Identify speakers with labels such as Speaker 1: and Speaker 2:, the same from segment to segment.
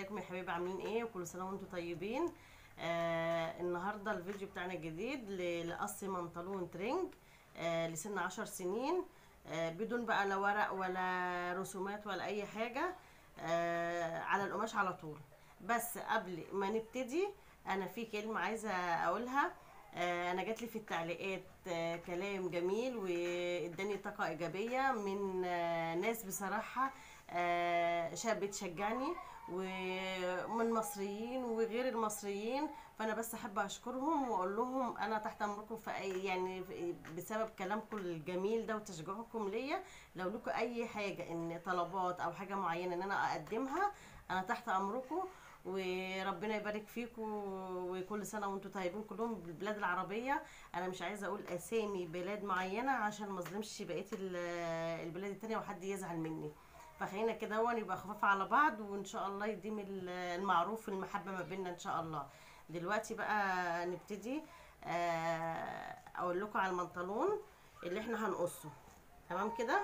Speaker 1: ازيكم يا حبايبي، عاملين ايه؟ وكل سنه وانتم طيبين. النهارده الفيديو بتاعنا الجديد لقص بنطلون ترنج لسن 10 سنين. بدون بقى لا ورق ولا رسومات ولا اي حاجه. على القماش على طول. بس قبل ما نبتدي انا في كلمه عايزه اقولها. انا جاتلي في التعليقات كلام جميل واداني طاقه ايجابيه من ناس بصراحه بتشجعني، ومن مصريين وغير المصريين. فانا بس احب اشكرهم واقول لهم انا تحت امركم في اي بسبب كلامكم الجميل ده وتشجيعكم ليا. لو لكم اي حاجه ان طلبات او حاجه معينه ان انا اقدمها، انا تحت امركم. وربنا يبارك فيكم، وكل سنه وانتم طيبين كلهم بالبلاد العربيه. انا مش عايزه اقول اسامي بلاد معينه عشان ما اظلمش بقيه البلاد التانية وحد يزعل مني. فخلينا كده يبقى خفاف على بعض، وان شاء الله يديم المعروف والمحبه ما بيننا ان شاء الله. دلوقتي بقى نبتدي. اقول لكم على البنطلون اللي احنا هنقصه. تمام كده.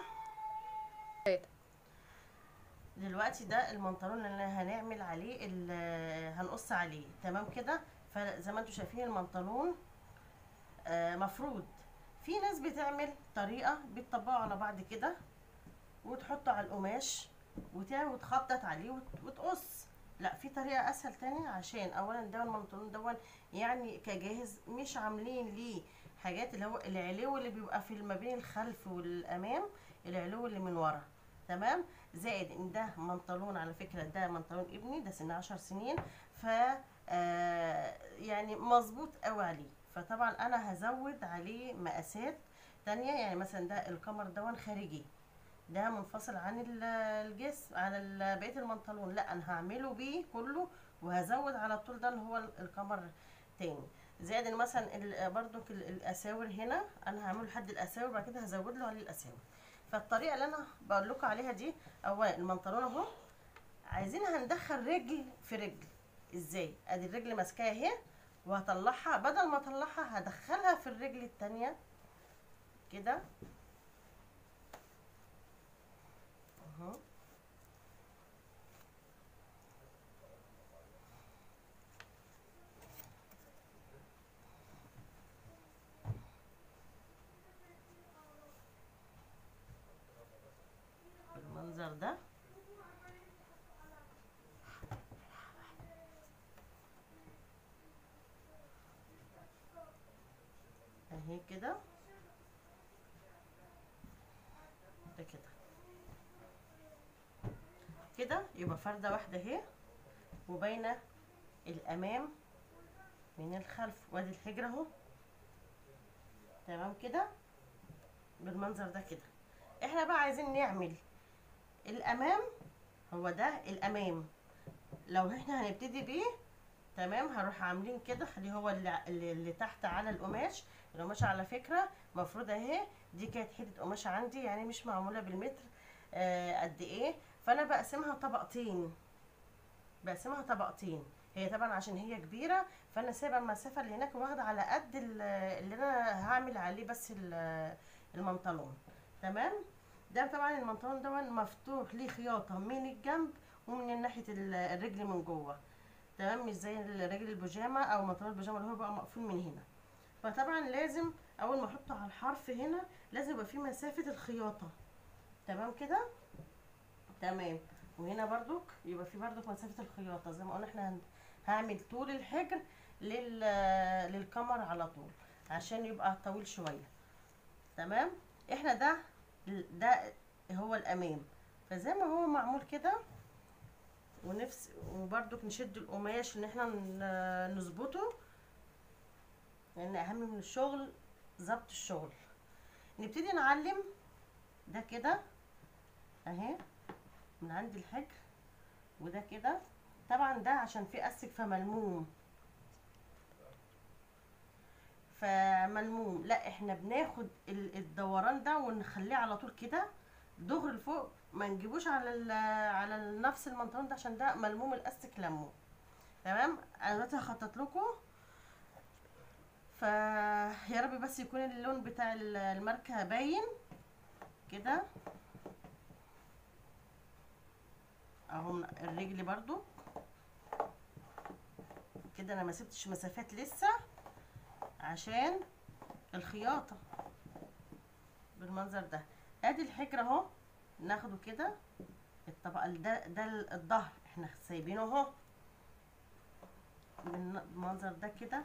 Speaker 1: دلوقتي ده البنطلون اللي هنعمل عليه هنقص عليه. تمام كده. فزي ما انتم شايفين البنطلون مفروض في ناس بتعمل طريقه بتطبقه على بعض كده وتحطه على القماش وتخطط عليه وتقص. لا، في طريقه اسهل تاني. عشان اولا ده البنطلون دون يعني كجاهز، مش عاملين ليه حاجات اللي هو العلو اللي بيبقى في ما بين الخلف والامام، العلو اللي من ورا. تمام. زائد ان ده بنطلون، على فكره ده بنطلون ابني، ده سن 10 سنين. ف يعني مظبوط قوي عليه. فطبعا انا هزود عليه مقاسات تانية. يعني مثلا ده القمر دون خارجي، ده منفصل عن الجسم عن بقيه البنطلون. لا، انا هعمله بيه كله وهزود على الطول ده اللي هو القمر تاني. زائد ان مثلا برضو الاساور هنا انا هعمله لحد الاساور، بعد كده هزود له عليه الاساور. فالطريقه اللي انا بقول لكم عليها دي، اولا البنطلون اهو عايزين هندخل رجل في رجل. ازاي؟ ادي الرجل ماسكاها اهي، وهطلعها. بدل ما اطلعها هدخلها في الرجل التانيه كده اهو. بالمنظر ده اهي كده. ده كده كده يبقى فردة واحدة اهي، وباينة الامام من الخلف، وادي الحجر اهو. تمام كده بالمنظر ده كده. احنا بقى عايزين نعمل الامام، هو ده الامام. لو احنا هنبتدي بيه، تمام، هروح عاملين كده. خليه هو اللي تحت على القماش. القماشه على فكره مفروضه اهي، دي كانت حته قماشه عندي يعني مش معموله بالمتر قد ايه. فانا بقسمها طبقتين، بقسمها طبقتين. هي طبعا عشان هي كبيره، فانا سايبه المسافه اللي هناك واخده على قد اللي انا هعمل عليه بس البنطلون. تمام. ده طبعا البنطلون ده مفتوح ليه خياطه من الجنب ومن ناحيه الرجل من جوه. تمام، مش زي الرجل البيجامه او بنطلون البيجامه اللي هو بقى مقفول من هنا. فطبعا لازم اول ما احطه على الحرف هنا لازم يبقى في مسافه الخياطه. تمام كده. تمام. وهنا برضك يبقى في برضك مسافه الخياطه. زي ما قلنا احنا هعمل طول الحجر للقمر على طول عشان يبقى طويل شويه. تمام. احنا ده هو الامام. فزي ما هو معمول كده، وبرضك نشد القماش ان احنا نظبطه، لان اهم من الشغل ظبط الشغل. نبتدي نعلم ده كده اهي من عند الحجر، وده كده. طبعا ده عشان فيه اسك فملموم. لا، احنا بناخد الدوران ده ونخليه على طول كده دغري لفوق، ما نجيبوش على نفس البنطلون ده عشان ده ملموم الاستك لمه. تمام. انا دلوقتي هخطط لكم، فيا رب بس يكون اللون بتاع الماركه باين كده اهو. الرجل برضو كده انا ما سبتش مسافات لسه عشان الخياطه بالمنظر ده. ادي الحجر اهو، ناخده كده الطبقه ده الظهر احنا سايبينه اهو بالمنظر ده كده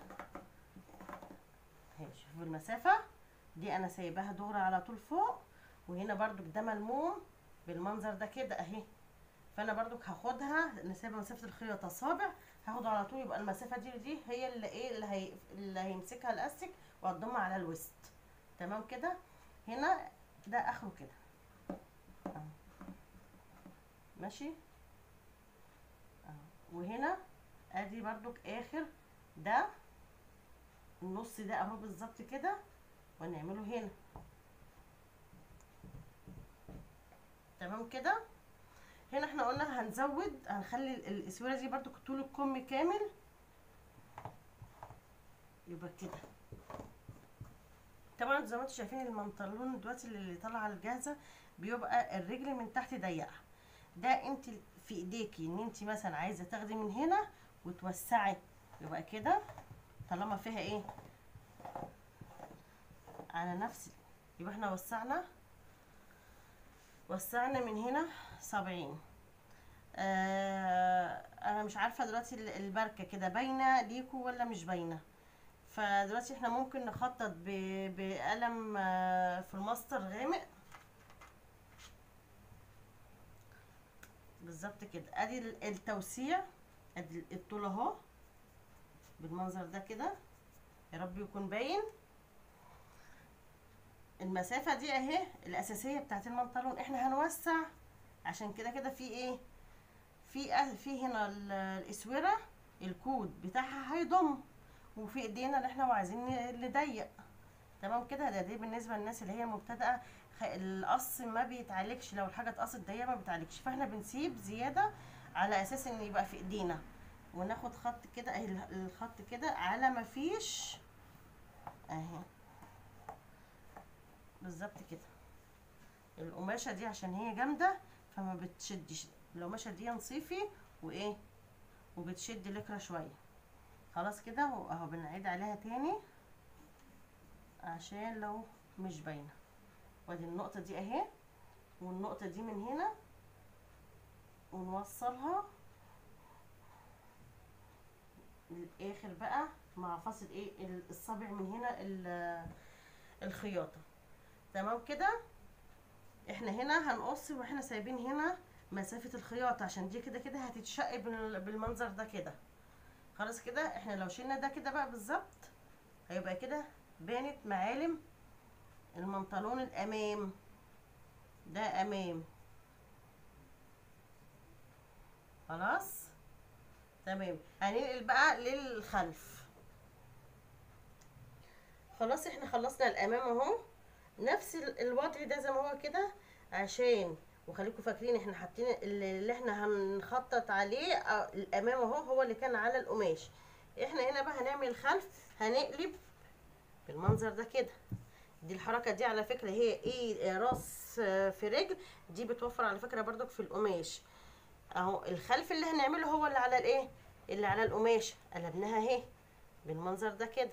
Speaker 1: اهي. شوفوا المسافه دي انا سايباها دغري على طول فوق، وهنا برضو ده ملموم بالمنظر ده كده اهي. فانا برضو هاخدها نسيبها مسافه الخياطه صابع، هاخده على طول، يبقى المسافه دي هي اللي ايه اللي هيمسكها الاستك وهتضمها على الوسط. تمام كده. هنا ده اخره كده اهو ماشي اهو. وهنا ادي برضو اخر ده النص ده اهو بالظبط كده، ونعمله هنا. تمام كده. هنا احنا قلنا هنزود، هنخلي الاسوره دي برضو طول الكم كامل، يبقى كده. طبعا زي ما انتم شايفين البنطلون دلوقتي اللي طالع على الجاهزه بيبقى الرجل من تحت ضيقه. ده انت في ايديكي ان انت مثلا عايزه تاخدي من هنا وتوسعي، يبقى كده طالما فيها ايه على نفس، يبقى احنا وسعنا من هنا 70. انا مش عارفه دلوقتي البركه كده باينه ليكوا ولا مش باينه. فدلوقتي احنا ممكن نخطط بقلم في الماستر غامق بالظبط كده. ادي التوسيع، ادي الطول اهو بالمنظر ده كده، يا رب يكون باين. المسافه دي اهي الاساسيه بتاعت البنطلون. احنا هنوسع عشان كده في ايه، في هنا الاسوره الكود بتاعها هيضم، وفي ايدينا اللي احنا عايزين نضيق. تمام كده. دي بالنسبه للناس اللي هي مبتدئه. القص ما بيتعالجش، لو الحاجه اتقصت ضيقه ما بيتعالجش، فاحنا بنسيب زياده على اساس ان يبقى في ايدينا، وناخد خط كده اهي الخط كده على ما فيش اهي بالظبط كده. القماشه دي عشان هي جامده فما بتشدش، القماشه دي نصيفي وايه وبتشد لكرة شويه. خلاص كده اهو بنعيد عليها تاني عشان لو مش باينه. وادي النقطه دي اهي، والنقطه دي من هنا ونوصلها للاخر بقى مع فاصل ايه الصابع من هنا الخياطه. تمام كده. احنا هنا هنقص واحنا سايبين هنا مسافه الخياطه عشان دي كده هتتشق بالمنظر ده كده. خلاص كده. احنا لو شلنا ده كده بقى بالظبط هيبقى كده بانت معالم البنطلون الامام ده امام. خلاص تمام. هننقل بقى للخلف. خلاص احنا خلصنا الامام اهو، نفس الوضع ده زي ما هو كده، عشان وخليكم فاكرين احنا حاطين اللي احنا هنخطط عليه الامام اهو هو اللي كان على القماش. احنا هنا بقى هنعمل الخلف، هنقلب بالمنظر ده كده. دي الحركه دي على فكره هي ايه راس في رجل، دي بتوفر على فكره برضك في القماش اهو. الخلف اللي هنعمله هو اللي على الايه اللي على القماش، قلبناها اهي بالمنظر ده كده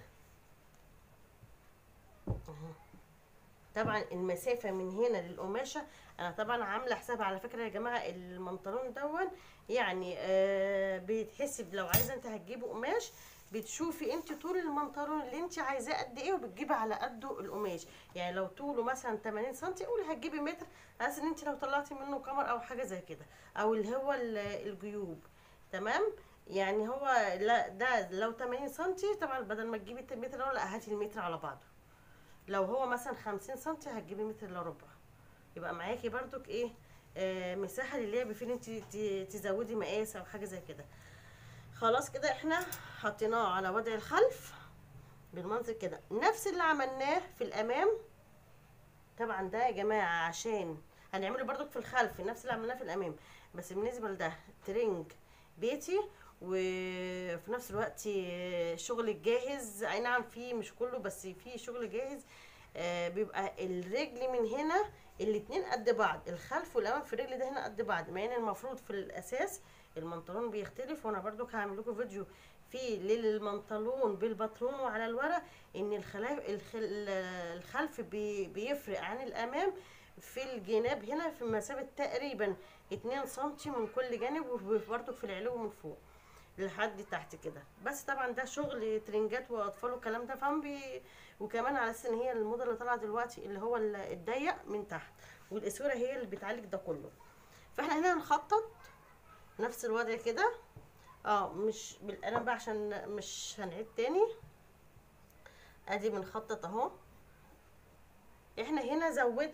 Speaker 1: اهو. طبعا المسافه من هنا للقماشه انا طبعا عامله حسابها على فكره يا جماعه. البنطلون دون يعني بيتحسب، لو عايزه انت هتجيبي قماش بتشوفي انت طول البنطلون اللي انت عايزاه قد ايه وبتجيبي على قده القماش. يعني لو طوله مثلا 80 سم قولي هتجيبي متر، اساس ان انت لو طلعتي منه كمر او حاجه زي كده، او اللي هو الجيوب. تمام. يعني هو لا ده لو 80 سم طبعا بدل ما تجيبي متر لا هاتي المتر على بعضه. لو هو مثلا 50 سم هتجيبي متر الا ربع، يبقى معاكي برضك ايه مساحه للعب فين انت تزودي مقاس او حاجه زي كده. خلاص كده احنا حطيناه على وضع الخلف بالمنظر كده، نفس اللي عملناه في الامام. طبعا ده يا جماعه عشان هنعمله برضك في الخلف نفس اللي عملناه في الامام، بس بالنسبه لده ترنج بيتي وفي نفس الوقت شغل الجاهز. اي نعم في مش كله بس في شغل جاهز. بيبقى الرجل من هنا الاتنين قد بعض، الخلف والامام في الرجل ده هنا قد بعض، مع ان المفروض في الاساس البنطلون بيختلف. وانا برضو هعمل لكم فيديو في للمنطلون بالباترون وعلى الورق ان الخلف بيفرق عن الامام في الجناب هنا في مسافة تقريبا 2 سنتي من كل جانب، وبرده في العلو من فوق لحد تحت كده. بس طبعا ده شغل ترنجات واطفال والكلام ده، وكمان على اساس ان هي الموضه اللي طالعه دلوقتي اللي هو الضيق من تحت، والاسوره هي اللي بتعالج ده كله. فاحنا هنا هنخطط نفس الوضع كده، مش بالقلم بقى عشان مش هنعيد تاني. ادي بنخطط اهو. احنا هنا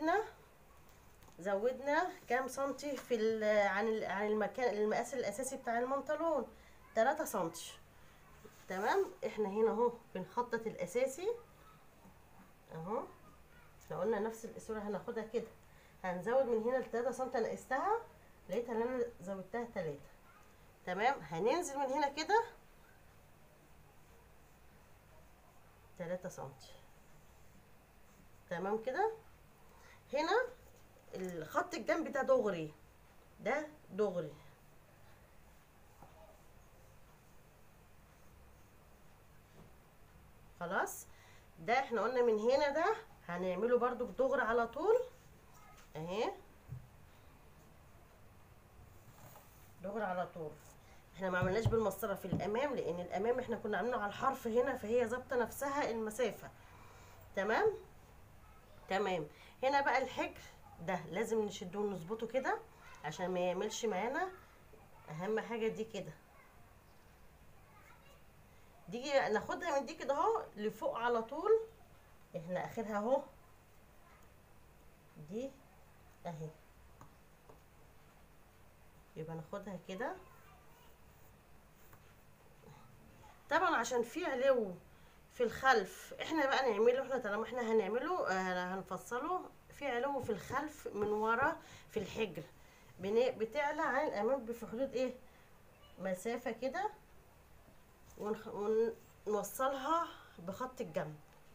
Speaker 1: زودنا كام سنتي عن المكان المقاس الاساسي بتاع البنطلون 3 سنتي. تمام. احنا هنا اهو بنخطط الاساسي اهو. احنا قلنا نفس الاسوره هناخدها كده، هنزود من هنا ل 3 سم. انا قستها لقيتها ان انا زودتها 3. تمام. هننزل من هنا كده 3 سم. تمام كده. هنا الخط الجنب ده دغري، ده دغري. خلاص. ده احنا قلنا من هنا ده هنعمله برضو دغري على طول اهي، دغري على طول. احنا ما عملناش بالمسطره في الامام، لان الامام احنا كنا عاملينه على الحرف هنا، فهي ظابطه نفسها المسافه. تمام. تمام. هنا بقى الحجر ده لازم نشده ونظبطه كده عشان ما يعملش معانا. اهم حاجه دي كده، دي ناخدها من دي كده اهو لفوق على طول. احنا اخرها اهو دي اهي، يبقى ناخدها كده. طبعا عشان في علو في الخلف احنا بقى نعمله، احنا طالما احنا هنعمله هنفصله في علو في الخلف من ورا في الحجر، بتعلى عن الامام في حدود ايه مسافه كده، ونوصلها بخط الجنب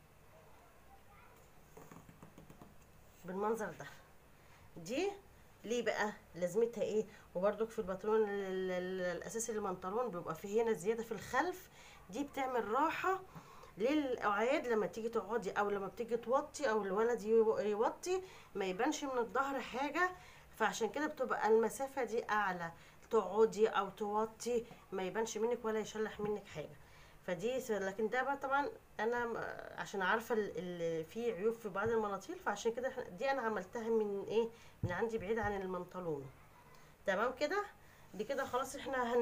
Speaker 1: بالمنظر ده. دي ليه بقى لازمتها ايه؟ وبرده في البنطلون الاساسي للبنطلون بيبقى فيه هنا زياده في الخلف، دي بتعمل راحه للاعياد لما تيجي تقعدي او لما بتيجي توطي او الولد يوطي ما يبانش من الظهر حاجه. فعشان كده بتبقى المسافه دي اعلى، تقعدي او توطي ما يبانش منك ولا يشلح منك حاجه. فدي لكن ده بقى طبعا انا عشان عارفه اللي فيه عيوب في بعض المناطيل، فعشان كده دي انا عملتها من ايه، من عندي بعيد عن البنطلون. تمام كده. دي كده خلاص. احنا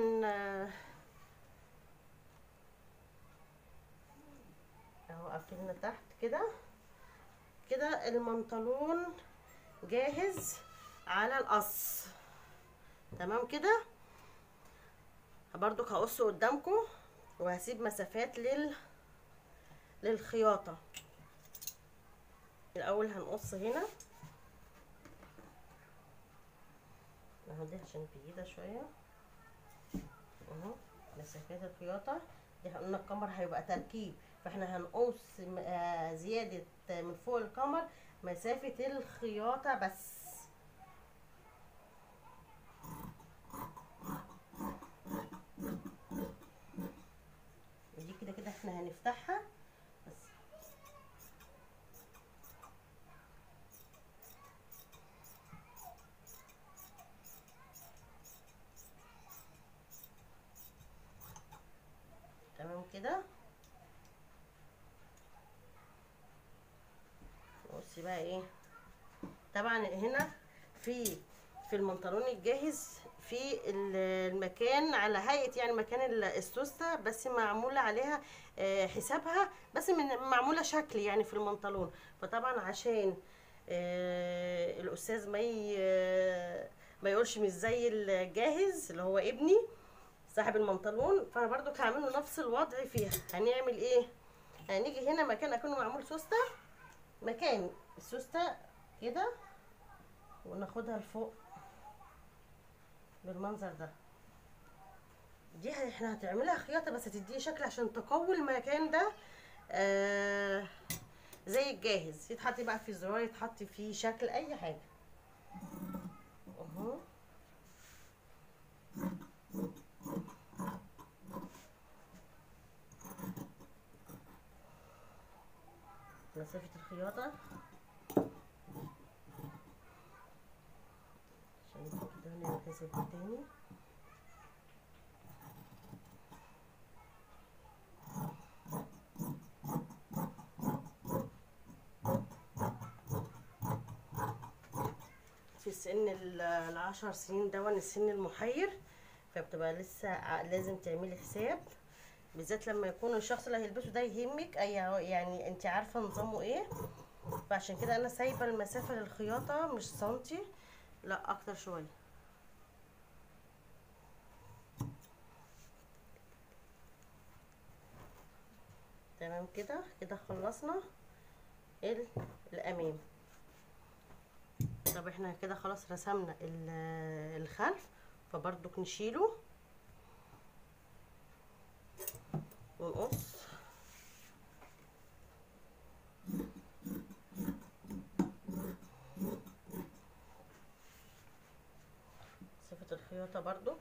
Speaker 1: اهو قفلنا تحت كده. كده البنطلون جاهز على القص. تمام كده. برضو هقصه قدامكم وهسيب مسافات للخياطه. الاول هنقص هنا اهو، دي عشان بعيده شويه اهو مسافات الخياطه دي. قلنا القمر هيبقى تركيب، فاحنا هنقص زياده من فوق القمر مسافه الخياطه بس. دي كده كده احنا هنفتحها بس. تمام كده. بصي بقى ايه، طبعا هنا في البنطلون الجاهز في المكان على هيئه يعني مكان السوسته، بس معموله عليها حسابها، بس معموله شكل يعني في البنطلون. فطبعا عشان الاستاذ ما يقولش مش زي الجاهز اللي هو ابني صاحب البنطلون، فانا برضو هعمل له نفس الوضع فيها. هنعمل ايه، هنيجي هنا مكان اكنه معمول سوسته، مكان السوسته كده، وناخدها لفوق بالمنظر ده. دي احنا هتعملها خياطه بس تديه شكل عشان تقوي المكان ده زي الجاهز، يتحط بقى في زرار، يتحط فيه شكل اي حاجه اهو. مسافة الخياطة عشان كده نعمل حساب تاني. في سن ال10 سنين دون السن المحير، فبتبقى لسه لازم تعملي حساب، بالذات لما يكون الشخص اللي هيلبسه ده يهمك، اي يعني انت عارفه نظامه ايه. فعشان كده انا سايبه المسافه للخياطه مش سنتي، لا اكتر شويه. تمام كده، كده خلصنا الامام. طب احنا كده خلاص رسمنا الخلف، فبرضك نشيله ونقص. مسافة الخياطة برضك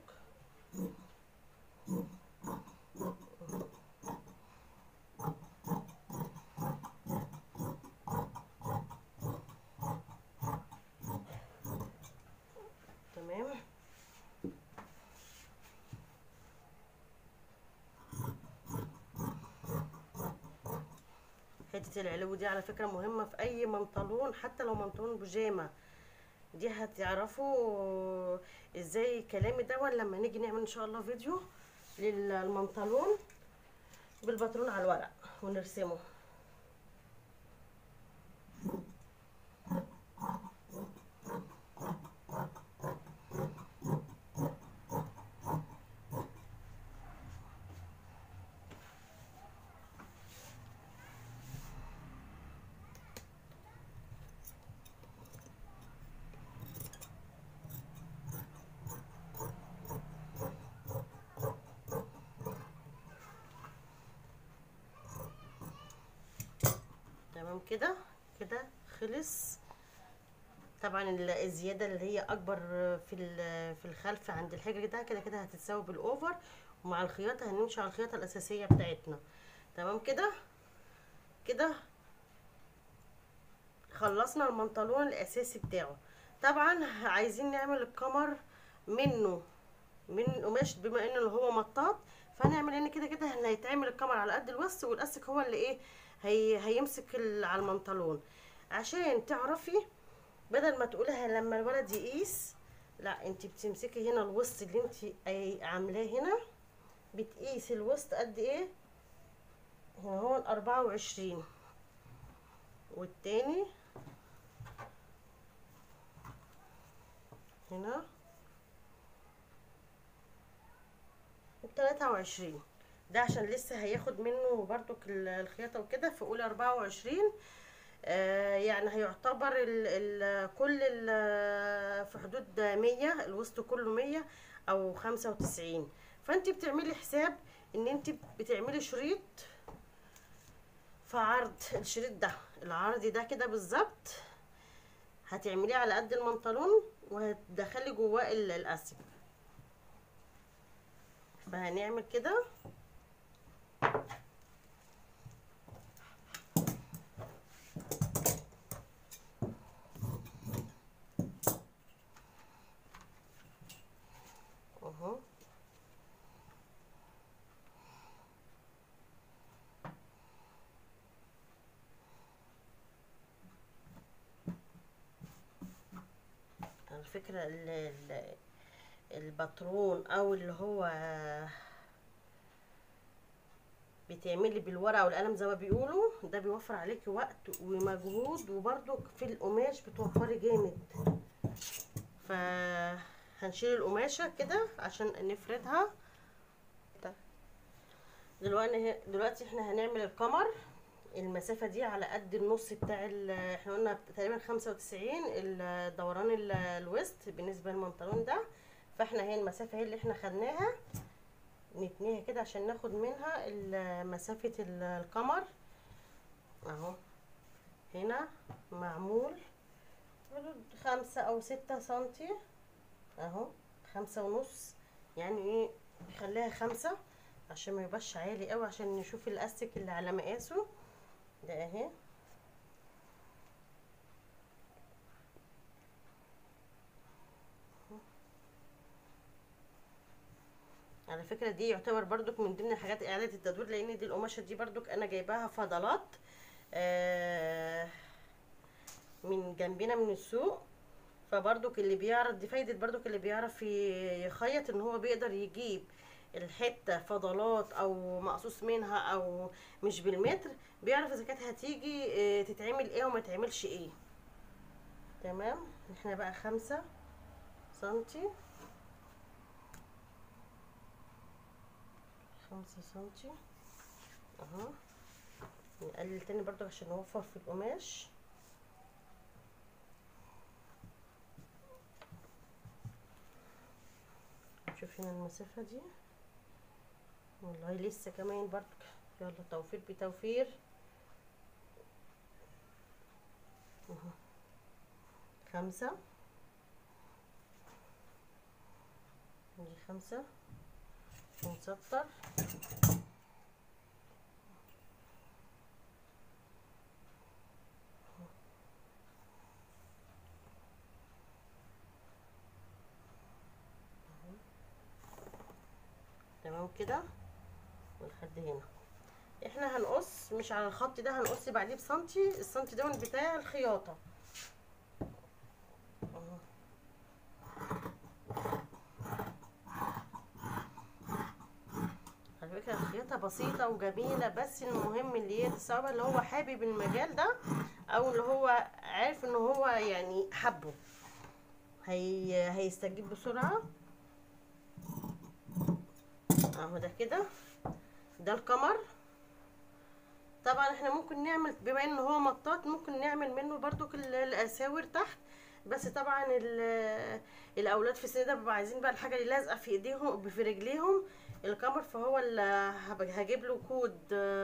Speaker 1: تمام. حتة العلو دي على فكرة مهمة في اي منطلون، حتى لو منطلون بيجامة، دي هتعرفوا ازاي كلامي ده لما نيجي نعمل ان شاء الله فيديو للمنطلون بالباترون على الورق ونرسمه. تمام كده، كده خلص. طبعا الزياده اللي هي اكبر في الخلف عند الحجر ده كده كده هتتساوي بالاوفر، ومع الخياطه هنمشي على الخياطه الاساسيه بتاعتنا. تمام كده، كده خلصنا المنطلون الاساسي بتاعه. طبعا عايزين نعمل الكمر منه من قماش، بما ان اللي هو مطاط، فهنعمل ان كده كده هيتعمل الكمر على قد الوسط، والاستك هو اللي ايه هيمسك على المنطلون. عشان تعرفي بدل ما تقولها لما الولد يقيس، لا انت بتمسكي هنا الوسط اللي انت عاملاه هنا، بتقيسي الوسط قد ايه. هنا هو 24، والتاني هنا 23. ده عشان لسه هياخد منه برضو الخياطة وكده، فقولي 24. يعني هيعتبر كل في حدود 100، الوسط كله 100 او 95. فانت بتعملي حساب ان انت بتعملي شريط في عرض الشريط ده، العرض ده كده بالظبط هتعمليه على قد المنطلون، وهتدخلي جواه الاسك. فهنعمل كده اهو. الفكرة الباترون او اللي هو بتعملي بالورقه والقلم زي ما بيقولوا، ده بيوفر عليكي وقت ومجهود، وبرده في القماش بتوفري جامد. فهنشيل القماشه كده عشان نفردها. دلوقتي احنا هنعمل القمر، المسافه دي على قد النص بتاع احنا قلنا تقريبا 95 الدوران الوسط بالنسبه للمنطلون ده. فاحنا هي المسافه هي اللي احنا خدناها، نتنيها كده عشان ناخد منها مسافه القمر اهو. هنا معمول حدود 5 أو 6 سنتي اهو، 5.5 يعني ايه، خليها 5 عشان ما يبقاش عالي قوي، عشان نشوف الاستك اللي على مقاسه ده اهي. على فكرة دي يعتبر برضك من ضمن الحاجات اعادة التدوير، لان دي القماشة دي برضك انا جايباها فضلات من جنبنا من السوق. فبرضك اللي بيعرف، دي فايدة برضك اللي بيعرف يخيط، ان هو بيقدر يجيب الحتة فضلات او مقصوص منها او مش بالمتر، بيعرف اذا كانت هتيجي تتعمل ايه وما تعملش ايه. تمام. احنا بقى 5 سنتي، 5 سنتي اهو. نقلل تاني برضو عشان نوفر في القماش. شوف هنا المسافة دي، والله لسه كمان برضو. يلا توفير بتوفير اهو. 5 دي 5 ونسطر. تمام كده ولحد هنا. احنا هنقص مش على الخط ده، هنقص بعديه بسنتي، السنتي ده بتاع الخياطة اهو. على فكرة الخياطة بسيطة وجميلة، بس المهم اللي هي الصعبة اللي هو حابب المجال ده، او اللي هو عارف ان هو يعني حبه هيستجيب بسرعة اهو. ده كده ده القمر. طبعا احنا ممكن نعمل، بما ان هو مطاط، ممكن نعمل منه برضو الاساور تحت، بس طبعا الاولاد في السن ده بيبقوا عايزين بقى الحاجه اللي لازقه في ايديهم في رجليهم القمر، فهو اللي هجيب له كود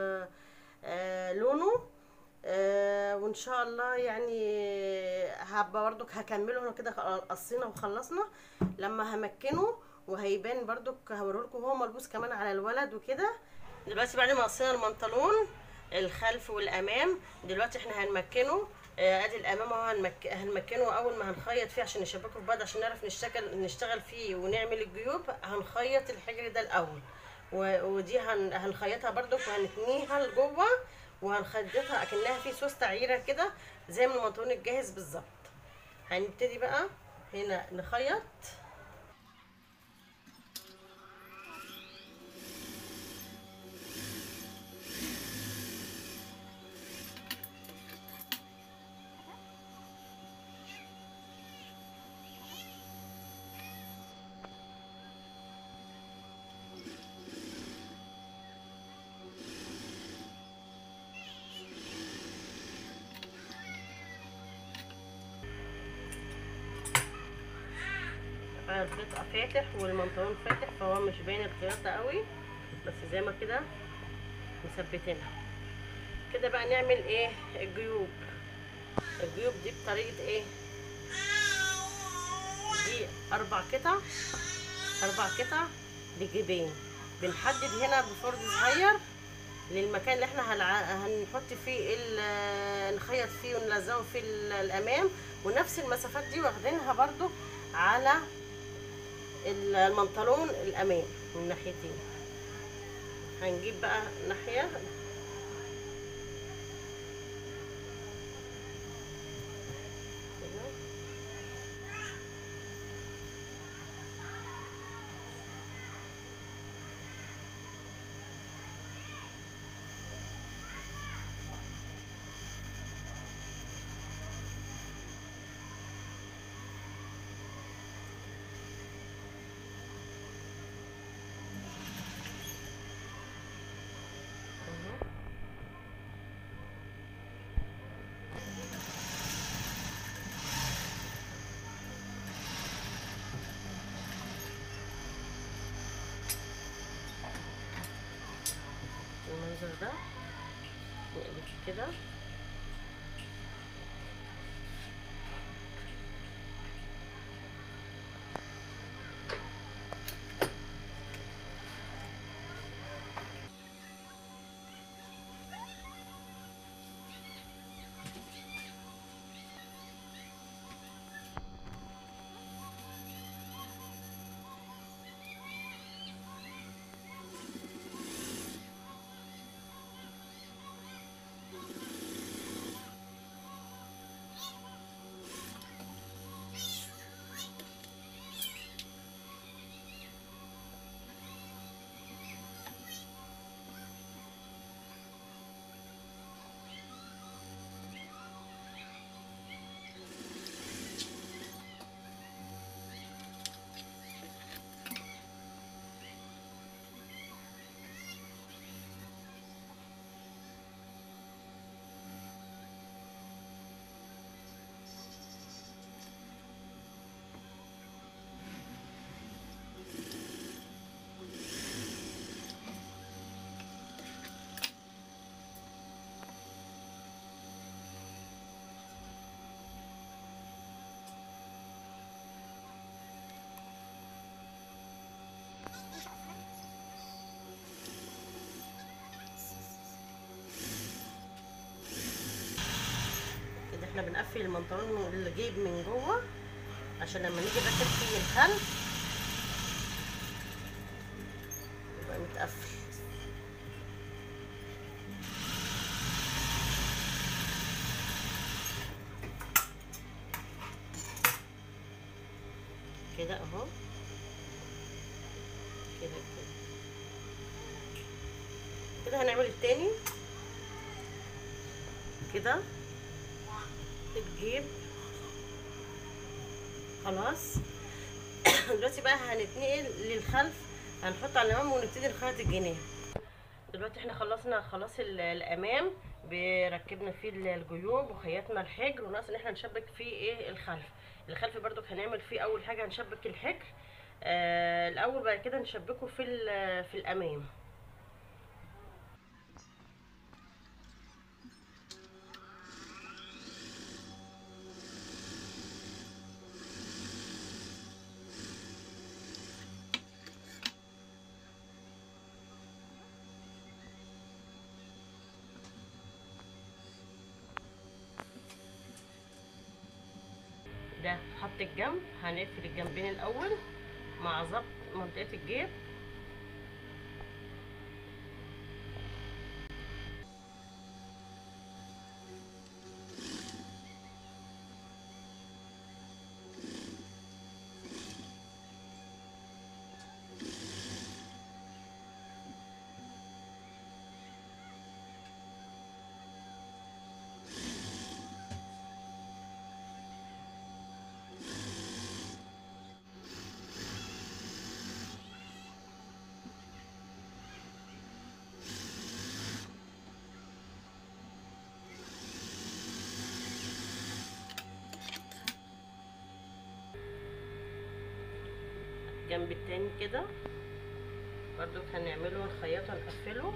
Speaker 1: لونه وان شاء الله يعني هبقى برضك هكمله. هنا كده قصينا وخلصنا، لما همكنه وهيبان برضك هوريلكم هو ملبوس كمان على الولد وكده. دلوقتي بعد ما قصينا البنطلون الخلف والامام، دلوقتي احنا هنمكنه. ادي الامام اهو، هنمكنه اول ما هنخيط فيه عشان نشبكه في بعض، عشان نعرف نشتغل فيه ونعمل الجيوب. هنخيط الحجر ده الاول، ودي هنخيطها برضك وهنتنيها لجوه، وهنخيطها اكنها في سوس تعيره كده زي ما البنطلون الجاهز بالظبط. هنبتدي بقى هنا نخيط. القطع فاتح والمنطقون فاتح، فهو مش باين الخياطة قوي، بس زي ما كده مثبتينها كده. بقى نعمل ايه؟ الجيوب دي بطريقة ايه؟ دي 4 قطع لجيبين. بنحدد هنا بفرد صغير للمكان اللي احنا هنحط فيه نخيط فيه ونلزقه في الامام، ونفس المسافات دي واخدينها برضو على المنطلون الامام من ناحيتين. هنجيب بقى ناحيه المنظر ده، نقلب كده. احنا بنقفل البنطلون الجيب من جوه عشان لما نيجي نركب فيه الخلف يبقى متقفل. كده اهو، كده كده كده. هنعمل التاني كده الجيب خلاص. دلوقتي بقى هنتنقل للخلف، هنحط على الامام ونبتدي نخيط الجناب. دلوقتي احنا خلصنا خلاص الامام، بركبنا فيه الجيوب وخيطنا الحجر، وناقص ان احنا نشبك فيه ايه الخلف. الخلف برضو هنعمل فيه اول حاجه هنشبك الحجر الاول، بعد كده نشبكه في الامام. ده خط الجنب، هنقفل الجنبين الاول مع ظبط منطقه الجيب. الجنب التاني كده برضو هنعمله الخياطه نقفله.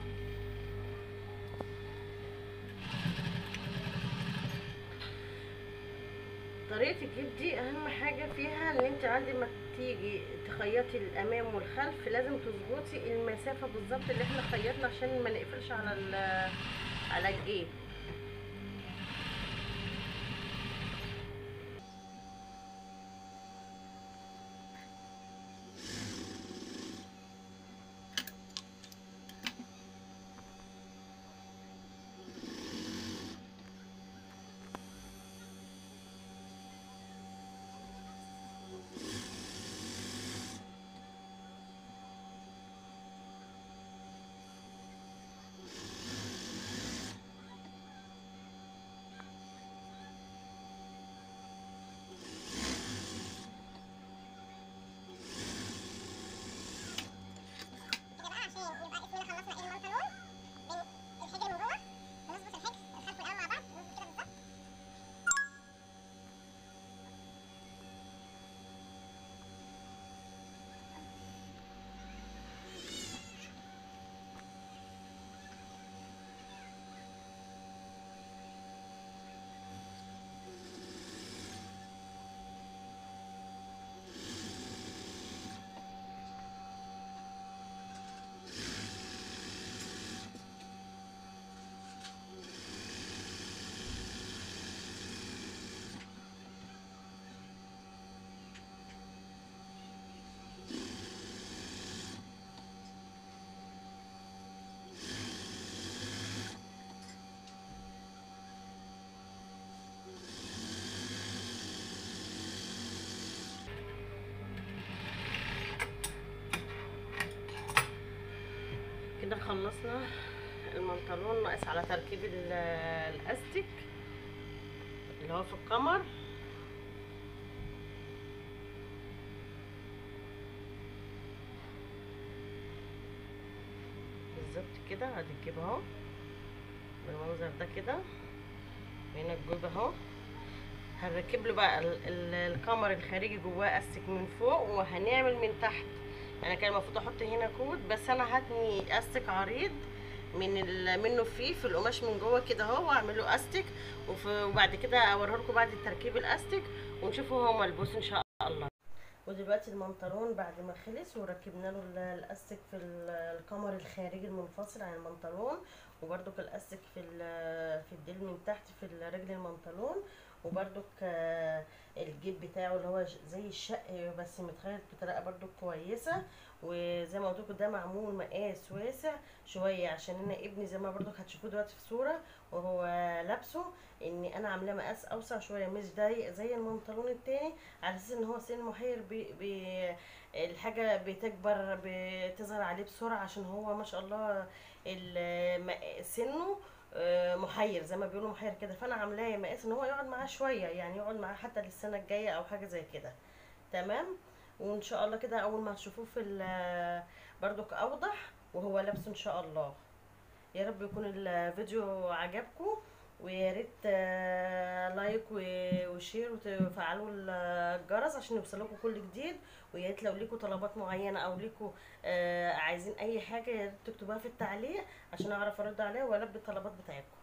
Speaker 1: طريقه الجيب دي اهم حاجه فيها ان انت عندي ما تيجي تخيطي الامام والخلف لازم تظبطي المسافه بالظبط اللي احنا خيطنا عشان ما نقفلش على الجيب. كده خلصنا البنطلون، ناقص على تركيب الاستيك اللي هو في القمر. بالظبط كده هتجيب اهو بالمنظر ده كده. هنا الجيب اهو، هنركب له بقى القمر الخارجي جواه استك من فوق، وهنعمل من تحت. انا كان المفروض احط هنا كود، بس انا هتني استك عريض منه في القماش من جوه كده اهو، واعمل له استك وبعد كده اوريه لكم بعد تركيب الاستك ونشوفه هو ملبوس ان شاء الله. ودلوقتي البنطلون بعد ما خلص وركبنا له الاستك في القمر الخارجي المنفصل عن البنطلون، وبرده الاستك في الديل من تحت في رجل البنطلون، وبرضك الجيب بتاعه اللي هو زي الشق بس متخيط بطريقه برضك كويسه. وزي ما قلت لكم ده معمول مقاس واسع شويه، عشان انا ابني زي ما برضك هتشوفوه دلوقتي في صوره وهو لابسه، اني انا عاملاه مقاس اوسع شويه مش ضيق زي المنطلون التاني، على اساس ان هو سن محير الحاجه بتكبر بتظهر عليه بسرعه، عشان هو ما شاء الله سنه محير زي ما بيقولوا محير كده. فانا عاملاه مقاس ان هو يقعد معاه شويه، يعني يقعد معاه حتى للسنه الجايه او حاجه زي كده. تمام. وان شاء الله كده اول ما تشوفوه في برضك اوضح وهو لابسه ان شاء الله. يا رب يكون الفيديو عجبكم، ويا ريت لايك وشير وتفعلوا الجرس عشان يوصلكم كل جديد. ويا ريت لو ليكوا طلبات معينه او ليكوا عايزين اي حاجه، يا ريت تكتبوها في التعليق عشان اعرف ارد عليها والبي الطلبات بتاعتكم.